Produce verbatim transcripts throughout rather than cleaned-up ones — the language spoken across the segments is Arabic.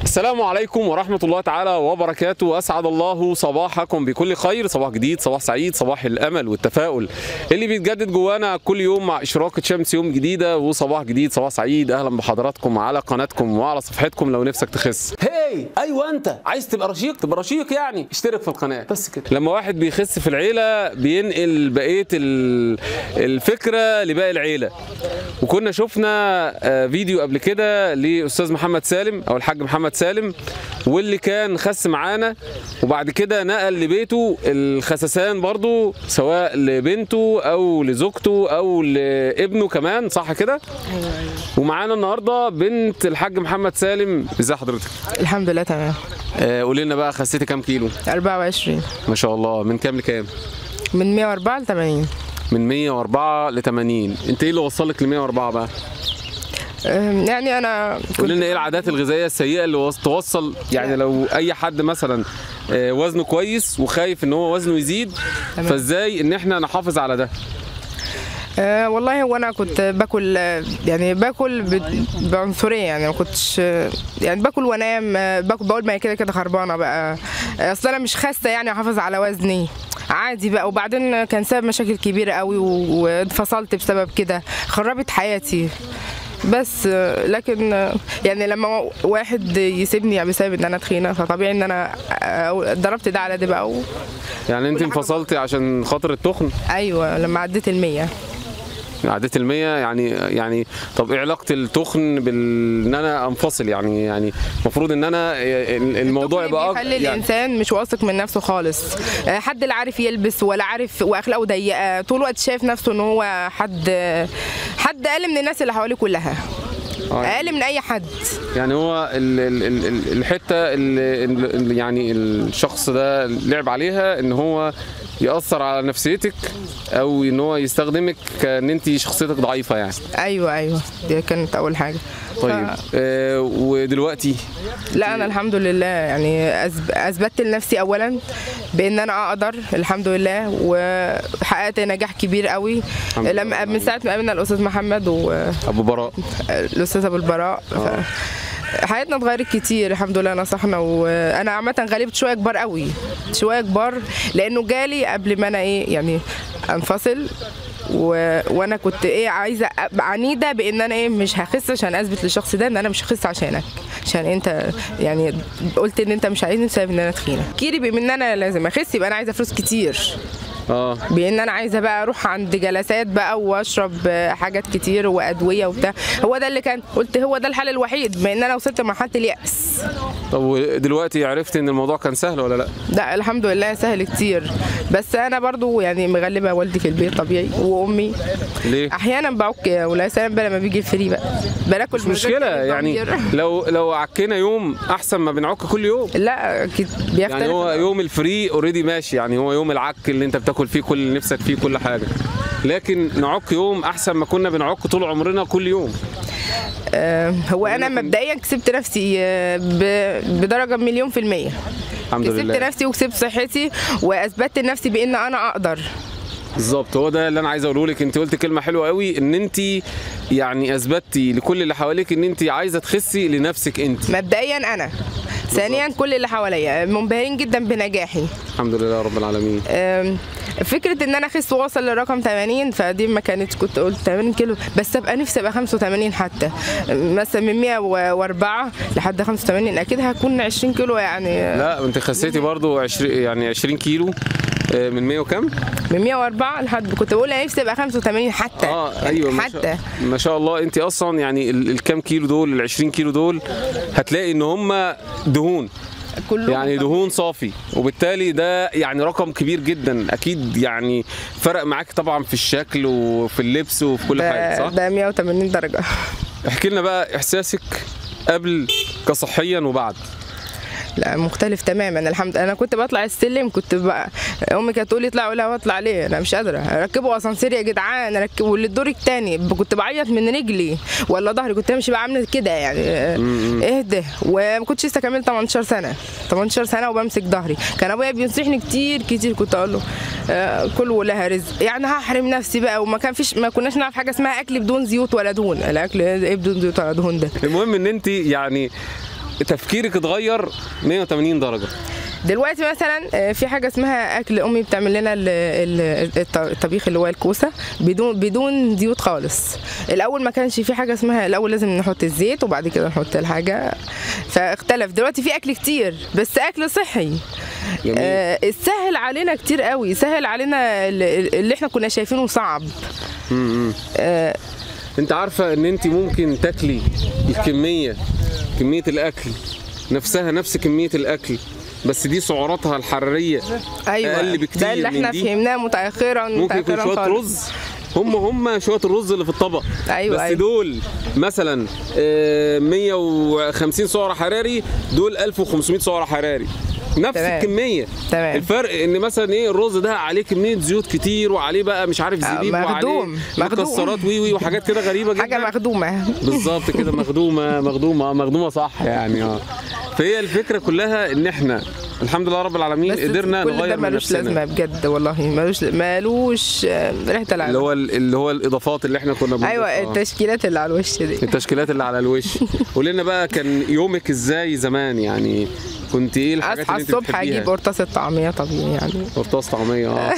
السلام عليكم ورحمة الله تعالى وبركاته. أسعد الله صباحكم بكل خير، صباح جديد، صباح سعيد، صباح الأمل والتفاؤل اللي بيتجدد جوانا كل يوم مع إشراقة شمس يوم جديدة وصباح جديد، صباح سعيد. أهلا بحضراتكم على قناتكم وعلى صفحتكم لو نفسك تخس. هاي أيوة، أنت عايز تبقى رشيق، تبقى رشيق يعني اشترك في القناة بس كده. لما واحد بيخس في العيلة بينقل بقية الفكرة لباقي العيلة. وكنا شفنا فيديو قبل كده لأستاذ محمد سالم أو الحاج محمد سالم، واللي كان خس معانا وبعد كده نقل لبيته الخسسان برضو، سواء لبنته او لزوجته او لابنه كمان، صح كده؟ ايوه ايوه. ومعانا النهارده بنت الحاج محمد سالم. ازي حضرتك؟ الحمد لله تمام. آه قولي لنا بقى، خسيتي كام كيلو؟ أربعة وعشرين. ما شاء الله. من كام لكام؟ من مية وأربعة ل ثمانين. من مية وأربعة ل ثمانين. انت ايه اللي وصلك ل مية وأربعة بقى؟ يعني انا قول لنا ايه العادات الغذائيه السيئه اللي توصل، يعني لو اي حد مثلا وزنه كويس وخايف ان هو وزنه يزيد، تمام، فازاي ان احنا نحافظ على ده؟ أه والله هو انا كنت باكل، يعني باكل بعنصريه، يعني ما كنتش يعني باكل وانام، باكل بقول ما هي كده كده خربانه بقى، اصل انا مش خاسه يعني احافظ على وزني عادي بقى. وبعدين كان سبب مشاكل كبيره قوي واتفصلت بسبب كده، خربت حياتي. بس لكن يعني لما واحد يسيبني بسبب ان انا تخينه، فطبيعي ان انا ضربت ده على ده بقى. يعني انت انفصلتي عشان خاطر التخن؟ ايوه، لما عديت المية. عديت المية يعني يعني طب ايه علاقة التخن بال ان انا انفصل؟ يعني يعني المفروض ان انا الموضوع يبقى بيخلي يعني الانسان مش واثق من نفسه خالص، حد لا عارف يلبس ولا عارف، واخلاقه ضيقه، طول الوقت شايف نفسه ان هو حد حد اقل من الناس اللي حواليه كلها، اقل من اي حد. يعني هو ال ال ال الحته اللي يعني الشخص ده لعب عليها ان هو يأثر على نفسيتك، او ان هو يستخدمك كان انت شخصيتك ضعيفه يعني. ايوه ايوه، دي كانت اول حاجه. طيب ف... آه ودلوقتي؟ لا انا الحمد لله يعني اثبتت لنفسي اولا بان انا اقدر الحمد لله، وحققت نجاح كبير قوي لما من ساعه ما قابلنا الاستاذ محمد و ابو براء، الاستاذ ابو البراء. آه. حياتنا اتغيرت كتير الحمد لله، نصحنا. وانا عامه غلبت شويه كبار قوي، شويه كبار، لانه جالي قبل ما انا ايه يعني انفصل، و... وانا كنت ايه عايزه عنيده بان انا ايه مش هخس عشان اثبت للشخص ده ان انا مش هخس عشانك، عشان انت يعني قلت ان انت مش عايزني بسبب ان انا تخينه. كيري بما ان انا لازم اخس يبقى انا عايزه فلوس كتير، اه بان انا عايزه بقى اروح عند جلسات بقى واشرب حاجات كتير وادويه وبتاع. هو ده اللي كان قلت هو ده الحل الوحيد، بان انا وصلت لمرحله اليأس. طب ودلوقتي عرفت ان الموضوع كان سهل ولا لا؟ لا الحمد لله سهل كتير، بس انا برضو يعني مغلبه والدي في البيت طبيعي، وامي. ليه؟ احيانا بعك ولا سلام بقى لما بيجي الفري بقى بناكل. مش مشكله يعني، لو لو عكينا يوم احسن ما بنعك كل يوم. لا اكيد بيختلف، يعني هو يوم الفري اوريدي ماشي، يعني هو يوم العك اللي انت بتاكل فيه كل اللي نفسك فيه كل حاجه، لكن نعك يوم احسن ما كنا بنعك طول عمرنا كل يوم. أه هو انا مبدئيا كسبت نفسي بدرجه مليون في الميه، الحمد لله. كسبت نفسي وكسبت صحتي واثبتت لنفسي بان انا اقدر. بالظبط، هو ده اللي انا عايز اقوله لك. انت قلت كلمه حلوه قوي، ان انت يعني اثبتي لكل اللي حواليك ان انت عايزه تخسي لنفسك انت مبدئيا انا، ثانيا كل اللي حواليا منبهرين جدا بنجاحي الحمد لله رب العالمين. فكره ان انا اخس واوصل لرقم ثمانين، فدي ما كانت، كنت قلت ثمانين كيلو بس ابقى نفسي ابقى خمسة وثمانين، حتى مثلا من مية وأربعة لحد خمسة وثمانين اكيد هكون عشرين كيلو يعني. لا انت خسيتي برضو عشرين، يعني عشرين كيلو من مية وكم؟ من مية وأربعة لحد كنت بقول انا نفسي ابقى خمسة وثمانين حتى. اه ايوه حتى ما شاء, ما شاء الله. انت اصلا يعني الكام كيلو دول، ال عشرين كيلو دول هتلاقي ان هم دهون، يعني دهون صافي، وبالتالي ده يعني رقم كبير جدا اكيد، يعني فرق معاك طبعا في الشكل وفي اللبس وفي كل حاجه، صح؟ ده مية وثمانين درجه. احكي لنا بقى احساسك قبل كصحيا وبعد. لا مختلف تماما الحمد لله. انا كنت بطلع السلم، كنت بقى امي كانت تقول لي اطلع، اقول لها اطلع ليه؟ انا مش قادره. ركبوا اسانسير يا جدعان، ركبوا للدور الثاني، كنت بعيط من رجلي ولا ظهري، كنت امشي بقى عامله كده يعني اهدى. وما كنتش لسه كملت تمنتاشر سنه، تمنتاشر سنه وبمسك ظهري. كان ابويا بينصحني كتير كتير، كنت اقول له آه كل ولها رزق، يعني هحرم نفسي بقى. وما كان فيش، ما كناش نعرف حاجه اسمها اكل بدون زيوت ولا دهون. الاكل ايه بدون زيوت ولا دهون ده؟ المهم ان انت يعني تفكيرك اتغير مية وتمانين درجه؟ دلوقتي مثلا في حاجه اسمها اكل امي بتعمل لنا ال- ال- الط- الطبيخ اللي هو الكوسه بدون بدون زيوت خالص. الاول ما كانش في حاجه اسمها، الاول لازم نحط الزيت وبعد كده نحط الحاجه، فاختلف. دلوقتي في اكل كتير بس اكل صحي. جميل. آه سهل علينا كتير قوي، سهل علينا ال- اللي احنا كنا شايفينه صعب. امم آه انت عارفه ان انت ممكن تاكلي الكميه كميه الاكل نفسها نفس كميه الاكل، بس دي سعراتها الحراريه ايوه اقل بكتير ده اللي من احنا دي. فهمناه متاخرا ممكن يكون متاخرا شويه خالص. رز، هم هم شويه الرز اللي في الطبق. أيوة بس أيوة. دول مثلا آه، مية وخمسين سعر حراري، دول ألف وخمسمية سعر حراري، نفس تمام. الكميه. تمام. الفرق ان مثلا ايه، الرز ده عليه كميه زيوت كتير وعليه بقى مش عارف زبيب مخدوم. وعليه مخدوم. مكسرات وي وي وحاجات كده غريبه جدا. حاجه مخدومه. بالظبط كده، مخدومه مخدومه مخدومه صح يعني. اه فهي الفكره كلها ان احنا الحمد لله رب العالمين بس قدرنا كل ده نغير من ملوش لازمه نفسنا. بجد والله، ملوش ملوش آه، ريحه اللي العالم. هو اللي هو الاضافات اللي احنا كنا بنضيفها. ايوه التشكيلات اللي على الوش دي. التشكيلات اللي على الوش. قول لنا بقى كان يومك ازاي زمان يعني؟ كنت ايه الحاجات اصحى اللي انت الصبح بتحبيها؟ اجيب قرطاسه طعميه طبيعي يعني. قرطاس طعميه اه.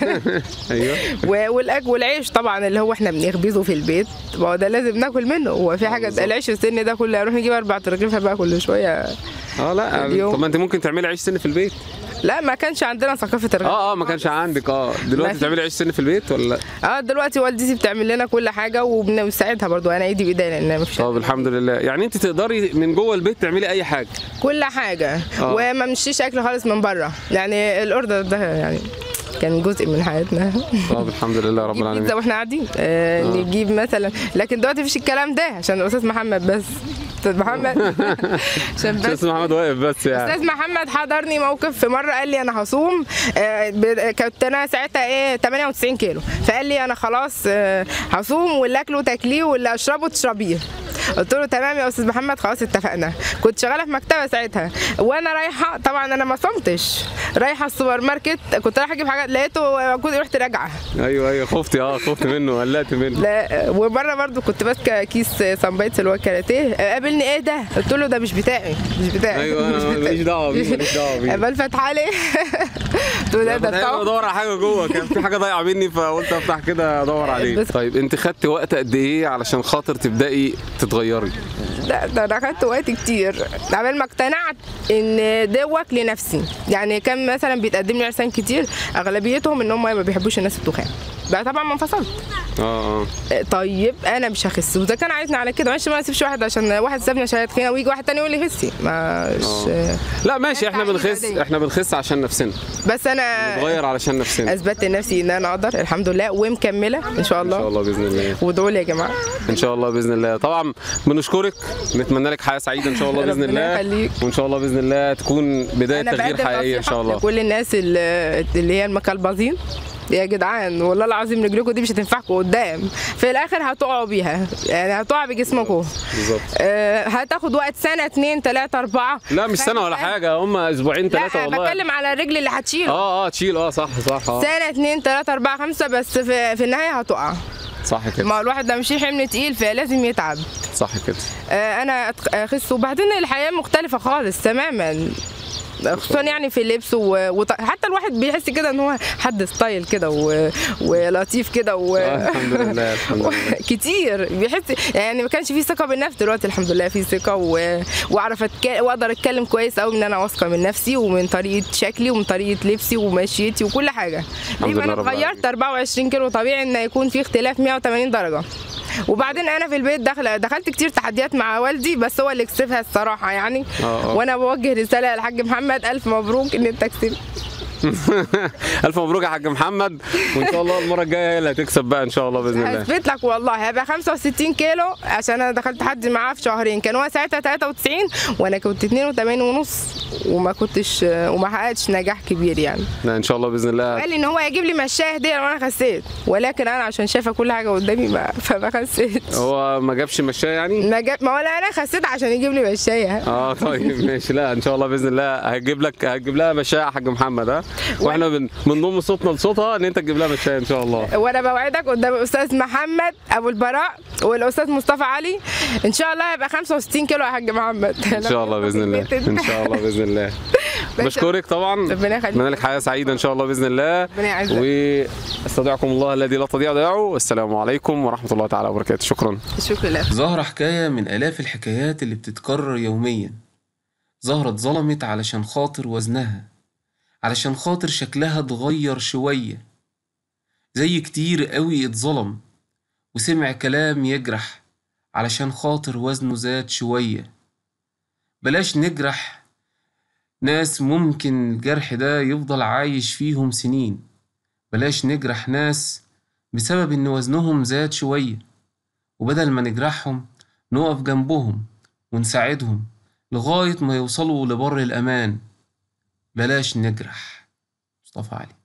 ايوه. و- والأج والعيش طبعا اللي هو احنا بنخبزه في البيت، ما هو ده لازم ناكل منه. هو في حاجه بالظبط. العيش السن ده كله اروح نجيب اربع رغيفه بقى كل شويه. اه لا اليوم. طب ما انت ممكن تعملي عيش سن في البيت. لا ما كانش عندنا ثقافه الرغيف. اه اه ما كانش عندك. اه دلوقتي ما في. بتعملي عيش سن في البيت ولا لا؟ اه دلوقتي والدتي بتعمل لنا كل حاجه وبنساعدها برضو، انا ايدي بايديا لان مفيش طب الحمد لله، يعني انت تقدري من جوه البيت تعملي اي حاجه. كل حاجه. آه. وما مشيش اكل خالص من بره، يعني الاوردر ده يعني كان جزء من حياتنا. طب الحمد لله رب نجيب العالمين. بيتزا واحنا قاعدين، آه آه. نجيب مثلا، لكن دلوقتي مفيش الكلام ده عشان الاستاذ محمد بس. استاذ محمد عشان مش بس اسمه محمد واقف بس يعني. استاذ محمد حضرني موقف في مره، قال لي انا هصوم. آه، ب- كنت انا ساعتها ايه تمانية وتسعين كيلو، فقال لي انا خلاص آه، هصوم واللي اكله تاكليه واللي اشربه تشربيه. قلت له تمام يا استاذ محمد خلاص اتفقنا. كنت شغاله في مكتبه ساعتها وانا رايحه، طبعا انا ما صمتش، رايحه السوبر ماركت كنت رايحه اجيب حاجات لقيته كنت رحت راجعه. ايوه ايوه خفتي. اه خفت منه قلقت منه. لا ومره برضو كنت ماسكه كيس سامبايتس اللي هو كاراتيه، قابلني ايه ده؟ قلت له ده مش بتاعي مش بتاعي. ايوه انا ماليش دعوه بيه ماليش دعوه بيه. بلفت عليه. قلت له ده ده انا بتاعه. بدور على حاجه جوه، كان في حاجه ضايعه مني فقلت افتح كده ادور عليه. بس- طيب انت خدت وقت قد ايه علشان خاطر تبداي تتغيري؟ لا ده انا اخدت وقت كتير عبال ما اقتنعت ان دوت لنفسي. يعني كان مثلا بيتقدم لي عرسان كتير اغلبيتهم ان هم ما بيحبوش الناس التخان، بقى طبعا ما انفصلت. اه اه طيب انا مش هخس، وده كان عايزني على كده، معلش ما اسيبش واحد عشان واحد سابني عشان تخينه ويجي واحد تاني يقول لي خسي مش. لا ماشي، احنا تعليم بنخس عادية. احنا بنخس عشان نفسنا، بس انا نتغير علشان نفسنا. اثبتت لنفسي ان انا اقدر الحمد لله ومكمله ان شاء ان شاء الله. الله باذن الله. وادعوا لي يا جماعه. ان شاء الله باذن الله. طبعا بنشكرك، نتمنى لك حياه سعيده ان شاء الله باذن ربنا الله، يخليك. وان شاء الله باذن الله تكون بدايه انا تغيير بقدم حقيقيه ان نصيحة شاء الله. لكل الناس اللي اللي هي المكلبظين، يا جدعان والله العظيم رجلكم دي مش هتنفعكم قدام، في الاخر هتقعوا بيها، يعني هتقع بجسمكم. بالظبط. آه هتاخد وقت سنه اتنين تلاته اربعه. لا مش سنه ولا حاجه، هم اسبوعين ثلاثه لا والله. بتكلم على الرجل اللي هتشيله. اه اه تشيل اه صح صح اه سنه اتنين تلاته اربعه خمسه، بس في, في النهايه هتقع. صح كده. ما هو الواحد ده مش حمل تقيل فلازم يتعب. صح كده. آه انا أتخ- اخس، وبعدين الحياه مختلفه خالص تماما، خصوصا يعني في اللبس وحتى الواحد بيحس كده ان هو حد ستايل كده و... ولطيف كده و... آه الحمد لله الحمد لله. كتير بيحس يعني ما كانش فيه ثقه بالنفس، دلوقتي الحمد لله في ثقه و... واعرف أتك... واقدر اتكلم كويس قوي ان انا واثقه من نفسي ومن طريقه شكلي ومن طريقه لبسي ومشيتي وكل حاجه. الحمد يبقى لله انا رب العالمين. اتغيرت اربعة وعشرين كيلو، طبيعي ان يكون في اختلاف مية وتمانين درجه. وبعدين انا في البيت داخله دخلت كتير تحديات مع والدي، بس هو اللي كسبها الصراحه يعني. آه آه. وانا بوجه رساله للحاج محمد، الف مبروك ان انت كسبت. الف مبروك يا حاج محمد، وان شاء الله المره الجايه هي اللي هتكسب بقى ان شاء الله باذن الله. هثبت لك والله هبقى خمسة وستين كيلو، عشان انا دخلت تحدي معاه في شهرين، كان هو ساعتها تلاتة وتسعين وانا كنت اتنين وتمانين ونص. وما كنتش وما حققتش نجاح كبير يعني. لا ان شاء الله باذن الله. قال لي ان هو هيجيب لي مشايه هديه وانا خسيت، ولكن انا عشان شايفه كل حاجه قدامي ما فما خسيت. هو ما جابش مشايه يعني؟ ما جاب، ما هو انا خسيت عشان يجيب لي مشايه. اه طيب ماشي. لا ان شاء الله باذن الله هتجيب لك هتجيب لها مشايه يا حاج محمد. ها واحنا بن- بنضم صوتنا لصوتها ان انت تجيب لها مشايه ان شاء الله. وانا بوعدك قدام الاستاذ محمد ابو البراء والاستاذ مصطفى علي ان شاء الله هيبقى خمسة وستين كيلو يا حاج محمد. ان شاء الله باذن الله. ان شاء الله باذن الله. بشكرك طبعا. ربنا يخليك. اتمنى لك حياه سعيده ان شاء الله باذن الله. ربنا يعزك. واستودعكم الله الذي لا تضيع ودائعه، والسلام عليكم ورحمه الله تعالى وبركاته. شكرا. شكرا لك. زهرة حكاية من آلاف الحكايات اللي بتتكرر يوميا. زهرة اتظلمت علشان خاطر وزنها، علشان خاطر شكلها اتغير شوية، زي كتير قوي اتظلم وسمع كلام يجرح علشان خاطر وزنه زاد شوية. بلاش نجرح ناس ممكن الجرح ده يفضل عايش فيهم سنين. بلاش نجرح ناس بسبب ان وزنهم زاد شوية، وبدل ما نجرحهم نقف جنبهم ونساعدهم لغاية ما يوصلوا لبر الأمان. بلاش نجرح. مصطفى علي.